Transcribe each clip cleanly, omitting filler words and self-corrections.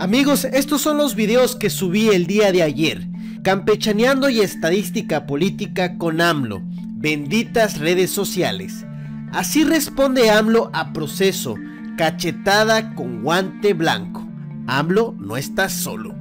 Amigos, estos son los videos que subí el día de ayer. Campechaneando y estadística política con AMLO. Benditas redes sociales. Así responde AMLO a proceso. Cachetada con guante blanco. AMLO no está solo.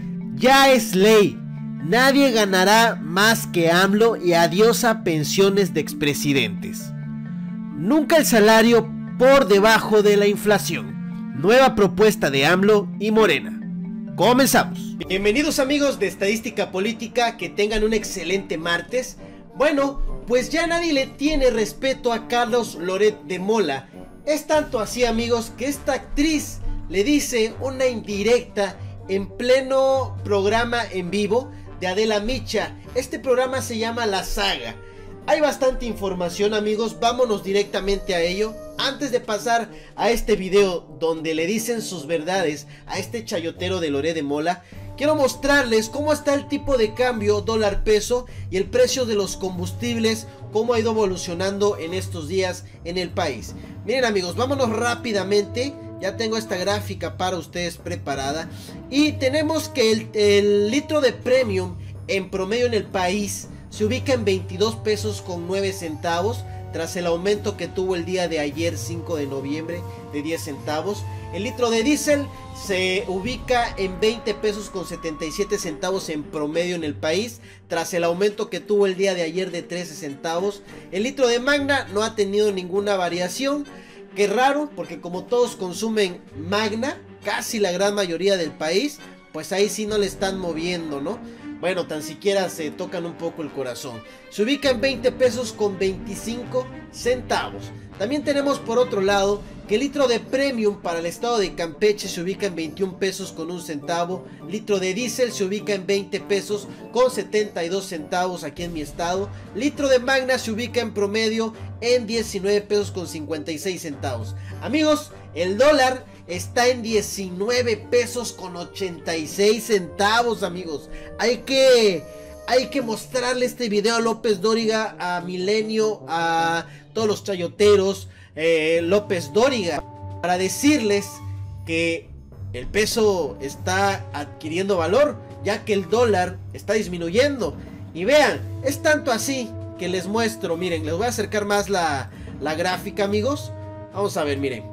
Ya es ley. Nadie ganará más que AMLO y adiós a pensiones de expresidentes. Nunca el salario por debajo de la inflación. Nueva propuesta de AMLO y Morena. Comenzamos. Bienvenidos amigos de Estadística Política, que tengan un excelente martes. Bueno, pues ya nadie le tiene respeto a Carlos Loret de Mola. Es tanto así, amigos, que esta actriz le dice una indirecta en pleno programa en vivo de Adela Micha. Este programa se llama La Saga. Hay bastante información, amigos, vámonos directamente a ello. Antes de pasar a este video donde le dicen sus verdades a este chayotero de Loret de Mola, quiero mostrarles cómo está el tipo de cambio dólar peso y el precio de los combustibles, cómo ha ido evolucionando en estos días en el país. Miren amigos, vámonos rápidamente. Ya tengo esta gráfica para ustedes preparada. Y tenemos que el litro de premium en promedio en el país se ubica en 22 pesos con 9 centavos. Tras el aumento que tuvo el día de ayer, 5 de noviembre, de 10 centavos. El litro de diésel se ubica en 20 pesos con 77 centavos en promedio en el país, tras el aumento que tuvo el día de ayer de 13 centavos. El litro de Magna no ha tenido ninguna variación. Qué raro, porque como todos consumen Magna, casi la gran mayoría del país, pues ahí sí no le están moviendo, ¿no? Bueno, tan siquiera se tocan un poco el corazón. Se ubica en 20 pesos con 25 centavos. También tenemos por otro lado que el litro de premium para el estado de Campeche se ubica en 21 pesos con 1 centavo. Litro de diésel se ubica en 20 pesos con 72 centavos aquí en mi estado. Litro de Magna se ubica en promedio en 19 pesos con 56 centavos. Amigos, el dólar está en 19 pesos con 86 centavos, amigos. Hay que mostrarle este video a López Dóriga, a Milenio, a todos los chayoteros, López Dóriga, para decirles que el peso está adquiriendo valor, ya que el dólar está disminuyendo. Y vean, es tanto así que les muestro. Miren, les voy a acercar más la gráfica, amigos. Vamos a ver, miren.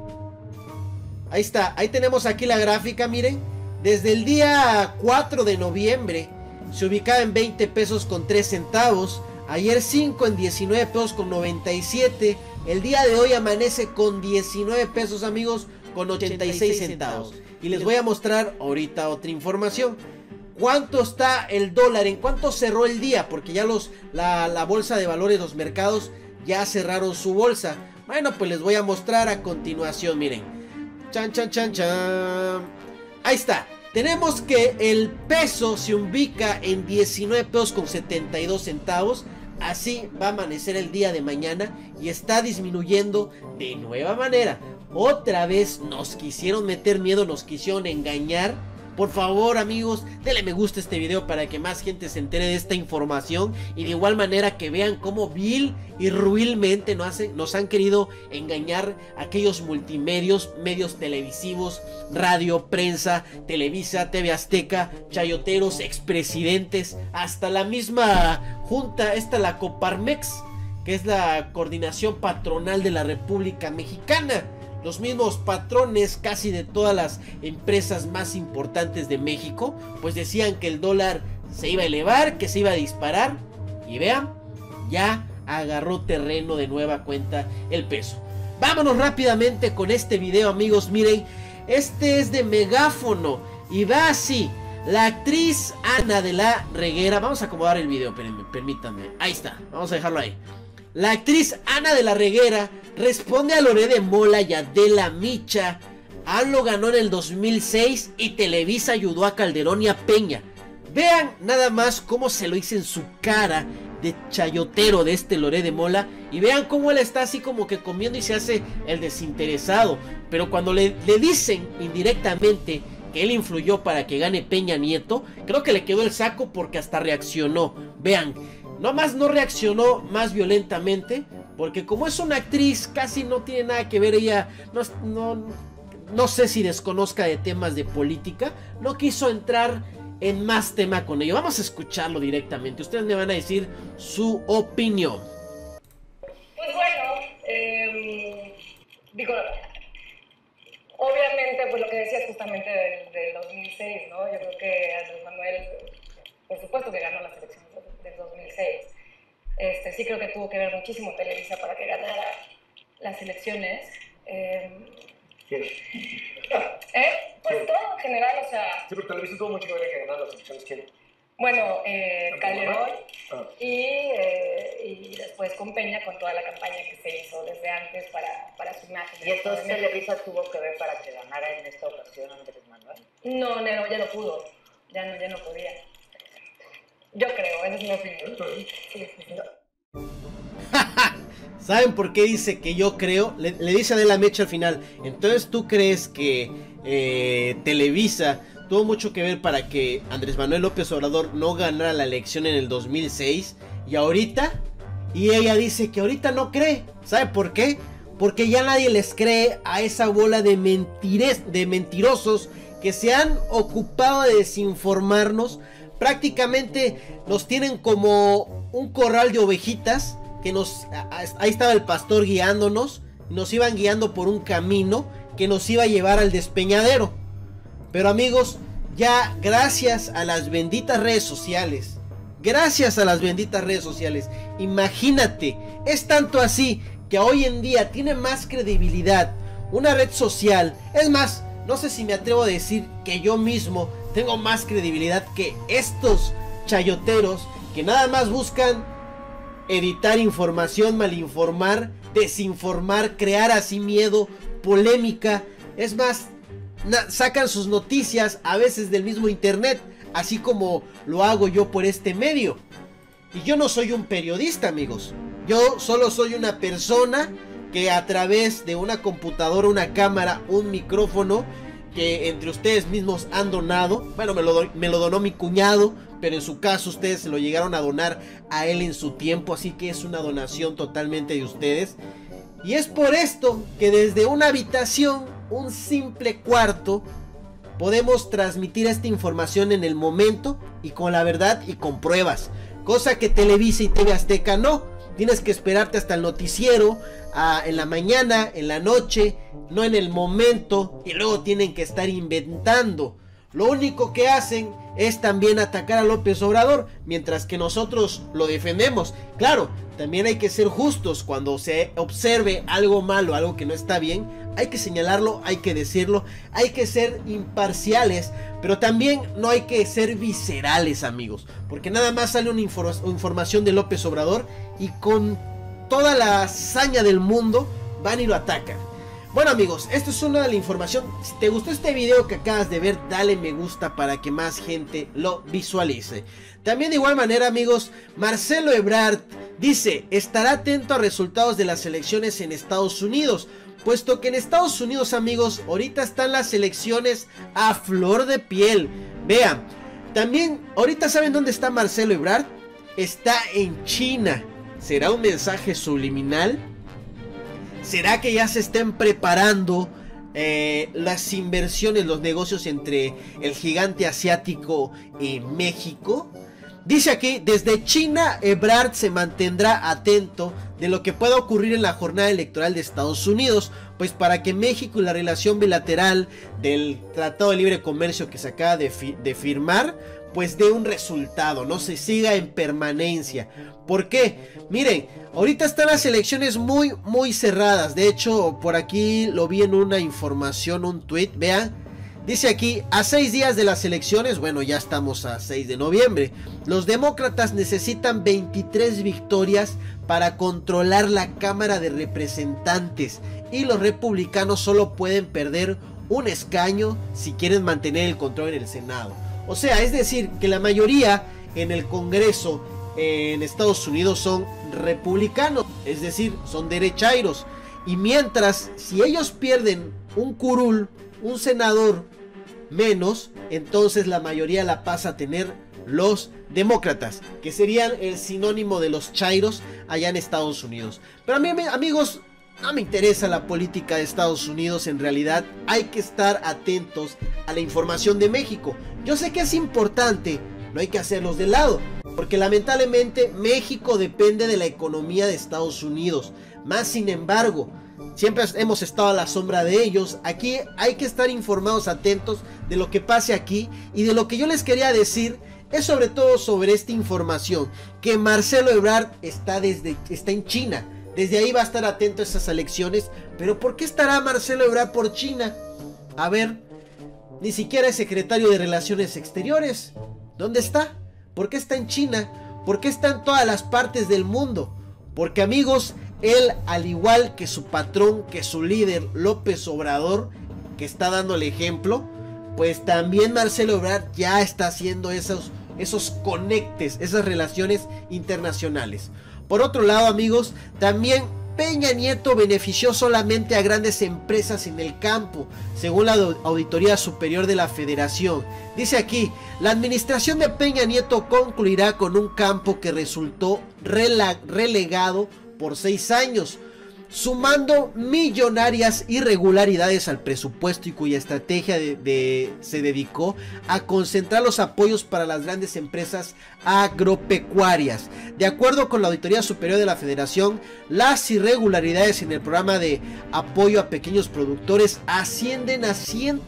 Ahí está, ahí tenemos aquí la gráfica, miren. Desde el día 4 de noviembre se ubicaba en 20 pesos con 3 centavos. Ayer 5 en 19 pesos con 97. El día de hoy amanece con 19 pesos, amigos, con 86 centavos. Y les voy a mostrar ahorita otra información. ¿Cuánto está el dólar? ¿En cuánto cerró el día? Porque ya la bolsa de valores, los mercados ya cerraron su bolsa. Bueno, pues les voy a mostrar a continuación, miren. Chan, chan, chan, chan. Ahí está. Tenemos que el peso se ubica en 19 pesos con 72 centavos. Así va a amanecer el día de mañana y está disminuyendo de nueva manera. Otra vez nos quisieron meter miedo, nos quisieron engañar. Por favor, amigos, denle me gusta a este video para que más gente se entere de esta información. Y de igual manera que vean cómo vil y ruilmente nos han querido engañar aquellos multimedios, medios televisivos, radio, prensa, Televisa, TV Azteca, chayoteros, expresidentes, hasta la misma junta, la Coparmex, que es la coordinación patronal de la República Mexicana. Los mismos patrones casi de todas las empresas más importantes de México, pues decían que el dólar se iba a elevar, que se iba a disparar. Y vean, ya agarró terreno de nueva cuenta el peso. Vámonos rápidamente con este video, amigos. Miren, este es de Megáfono y va así. La actriz Ana de la Reguera, vamos a acomodar el video, permítanme. Ahí está, vamos a dejarlo ahí. La actriz Ana de la Reguera responde a Loret de Mola y a Adela Micha. AMLO ganó en el 2006 y Televisa ayudó a Calderón y a Peña. Vean nada más cómo se lo hizo en su cara de chayotero de este Loret de Mola. Y vean cómo él está así como que comiendo y se hace el desinteresado. Pero cuando le dicen indirectamente que él influyó para que gane Peña Nieto, creo que le quedó el saco porque hasta reaccionó. Vean, nomás no reaccionó más violentamente, porque como es una actriz, casi no tiene nada que ver ella, no no sé si desconozca de temas de política, no quiso entrar en más tema con ello. Vamos a escucharlo directamente, ustedes me van a decir su opinión. Pues bueno, digo, obviamente, pues lo que decías justamente del 2006, ¿no? Yo creo que Andrés Manuel, por supuesto que ganó las elecciones del 2006. Sí creo que tuvo que ver muchísimo Televisa para que ganara las elecciones. ¿Quién? Pues todo en general, o sea... Sí, pero Televisa tuvo mucho que ver en que ganar las elecciones. ¿Quién? Bueno, Calderón Ah. y después con Peña con toda la campaña que se hizo desde antes para su imagen. ¿Y entonces Televisa tuvo que ver para que ganara en esta ocasión Andrés Manuel? No, ya no pudo. Ya no podía. Yo creo, esa es mi opinión. Sí. ¿Saben por qué dice que yo creo? Le dice Adela Mecha al final. Entonces, ¿tú crees que Televisa tuvo mucho que ver para que Andrés Manuel López Obrador no ganara la elección en el 2006? Y ahorita, y ella dice que ahorita no cree. ¿Sabe por qué? Porque ya nadie les cree a esa bola de mentirosos que se han ocupado de desinformarnos. Prácticamente nos tienen como un corral de ovejitas que ahí estaba el pastor guiándonos, nos iban guiando por un camino que nos iba a llevar al despeñadero. Pero amigos, ya gracias a las benditas redes sociales, imagínate, es tanto así que hoy en día tiene más credibilidad una red social. Es más, no sé si me atrevo a decir que yo mismo tengo más credibilidad que estos chayoteros que nada más buscan editar información, malinformar, desinformar, crear así miedo, polémica. Es más, sacan sus noticias a veces del mismo internet, así como lo hago yo por este medio. Y yo no soy un periodista, amigos. Yo solo soy una persona que a través de una computadora, una cámara, un micrófono, que entre ustedes mismos han donado. Bueno, me lo donó mi cuñado, pero en su caso ustedes se lo llegaron a donar a él en su tiempo, así que es una donación totalmente de ustedes. Y es por esto que desde una habitación, un simple cuarto, podemos transmitir esta información en el momento y con la verdad y con pruebas, cosa que Televisa y TV Azteca no. Tienes que esperarte hasta el noticiero, en la mañana, en la noche, no en el momento, y luego tienen que estar inventando. Lo único que hacen es también atacar a López Obrador, mientras que nosotros lo defendemos. Claro, también hay que ser justos. Cuando se observe algo malo, algo que no está bien, hay que señalarlo, hay que decirlo, hay que ser imparciales, pero también no hay que ser viscerales, amigos, porque nada más sale una información de López Obrador y con toda la hazaña del mundo van y lo atacan. Bueno, amigos, esto es una de la información. Si te gustó este video que acabas de ver, dale me gusta para que más gente lo visualice. También de igual manera, amigos, Marcelo Ebrard dice: estará atento a resultados de las elecciones en Estados Unidos, puesto que en Estados Unidos, amigos, ahorita están las elecciones a flor de piel. Vean, también ahorita ¿saben dónde está Marcelo Ebrard? Está en China. ¿Será un mensaje subliminal? ¿Será que ya se estén preparando las inversiones, los negocios entre el gigante asiático y México? Dice aquí: desde China, Ebrard se mantendrá atento de lo que pueda ocurrir en la jornada electoral de Estados Unidos, pues para que México y la relación bilateral del Tratado de Libre Comercio que se acaba de firmar, pues dé un resultado, no se siga en permanencia. ¿Por qué? Miren, ahorita están las elecciones muy cerradas. De hecho, por aquí lo vi en una información, un tweet, vean. Dice aquí: a 6 días de las elecciones, bueno, ya estamos a 6 de noviembre, los demócratas necesitan 23 victorias para controlar la Cámara de Representantes, y los republicanos solo pueden perder un escaño si quieren mantener el control en el Senado. O sea, es decir, que la mayoría en el Congreso en Estados Unidos son republicanos, es decir, son derechairos. Y mientras, si ellos pierden un curul, un senador menos, entonces la mayoría la pasa a tener los demócratas, que serían el sinónimo de los chairos allá en Estados Unidos. Pero a mí, amigos, no me interesa la política de Estados Unidos. En realidad hay que estar atentos a la información de México. Yo sé que es importante, no hay que hacerlos de lado, porque lamentablemente México depende de la economía de Estados Unidos. Más sin embargo, siempre hemos estado a la sombra de ellos. Aquí hay que estar informados, atentos de lo que pase aquí. Y de lo que yo les quería decir es sobre todo sobre esta información, que Marcelo Ebrard está en China. Desde ahí va a estar atento a esas elecciones. Pero ¿por qué estará Marcelo Ebrard por China? A ver, ni siquiera es secretario de Relaciones Exteriores. ¿Dónde está? ¿Por qué está en China? ¿Por qué está en todas las partes del mundo? Porque, amigos, él, al igual que su patrón, que su líder López Obrador, que está dando el ejemplo, pues también Marcelo Ebrard ya está haciendo esos conectes, esas relaciones internacionales. Por otro lado, amigos, también Peña Nieto benefició solamente a grandes empresas en el campo, según la Auditoría Superior de la Federación. Dice aquí, la administración de Peña Nieto concluirá con un campo que resultó relegado por 6 años, sumando millonarias irregularidades al presupuesto y cuya estrategia se dedicó a concentrar los apoyos para las grandes empresas agropecuarias. De acuerdo con la Auditoría Superior de la Federación, las irregularidades en el programa de apoyo a pequeños productores ascienden a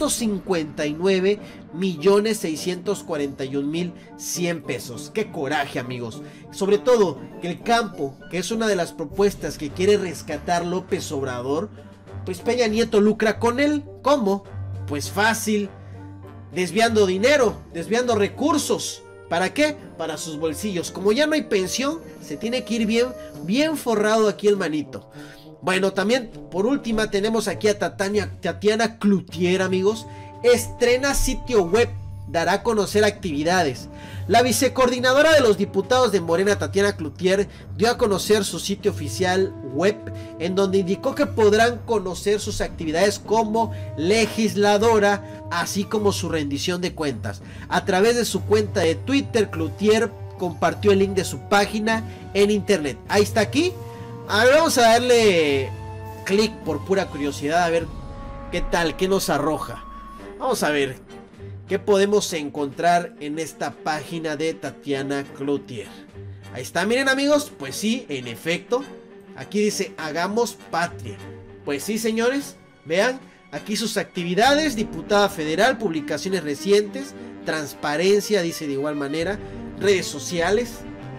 159.641.100 pesos. ¡Qué coraje, amigos! Sobre todo que el campo, que es una de las propuestas que quiere rescatar López Obrador, pues Peña Nieto lucra con él. ¿Cómo? Pues fácil, desviando dinero, desviando recursos. ¿Para qué? Para sus bolsillos. Como ya no hay pensión, se tiene que ir bien forrado aquí el manito. Bueno, también por última tenemos aquí a Tatiana Cloutier, amigos. Estrena sitio web, dará a conocer actividades. La vicecoordinadora de los diputados de Morena, Tatiana Cloutier, dio a conocer su sitio oficial web, en donde indicó que podrán conocer sus actividades como legisladora, así como su rendición de cuentas. A través de su cuenta de Twitter, Cloutier compartió el link de su página en internet. Ahí está aquí. A ver, vamos a darle clic por pura curiosidad, a ver qué tal, qué nos arroja. Vamos a ver qué podemos encontrar en esta página de Tatiana Cloutier. Ahí está, miren, amigos, pues sí, en efecto, aquí dice hagamos patria. Pues sí, señores, vean, aquí sus actividades: diputada federal, publicaciones recientes, transparencia, dice de igual manera, redes sociales.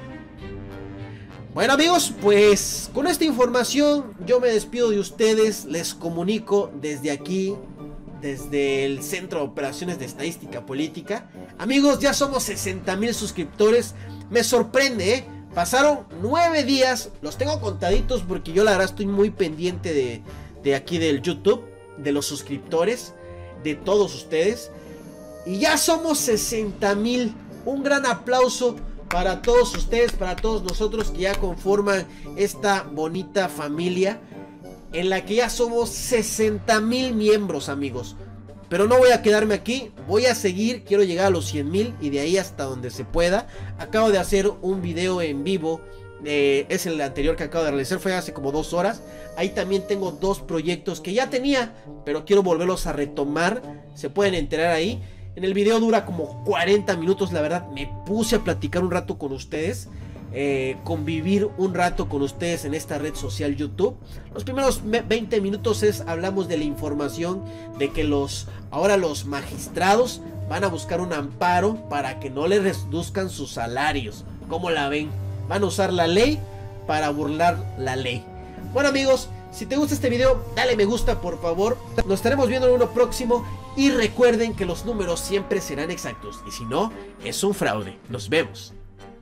Bueno, amigos, pues con esta información yo me despido de ustedes. Les comunico desde aquí, desde el Centro de Operaciones de Estadística Política. Amigos, ya somos 60,000 suscriptores. Me sorprende, ¿eh? Pasaron 9 días. Los tengo contaditos porque yo la verdad estoy muy pendiente de aquí del YouTube, de los suscriptores, de todos ustedes. Y ya somos 60,000. Un gran aplauso para todos ustedes, para todos nosotros que ya conforman esta bonita familia, en la que ya somos 60,000 miembros, amigos. Pero no voy a quedarme aquí, voy a seguir, quiero llegar a los 100,000 y de ahí hasta donde se pueda. Acabo de hacer un video en vivo, es el anterior que acabo de realizar, fue hace como 2 horas. Ahí también tengo 2 proyectos que ya tenía, pero quiero volverlos a retomar, se pueden enterar ahí. En el video dura como 40 minutos, la verdad me puse a platicar un rato con ustedes. Convivir un rato con ustedes en esta red social YouTube. Los primeros 20 minutos hablamos de la información de que ahora los magistrados van a buscar un amparo para que no les reduzcan sus salarios. ¿Cómo la ven? Van a usar la ley para burlar la ley. Bueno, amigos, si te gusta este video, dale me gusta, por favor. Nos estaremos viendo en uno próximo. Y recuerden que los números siempre serán exactos, y si no, es un fraude. Nos vemos.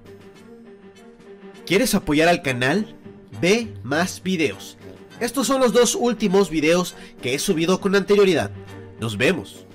¿Quieres apoyar al canal? Ve más videos. Estos son los 2 últimos videos que he subido con anterioridad. Nos vemos.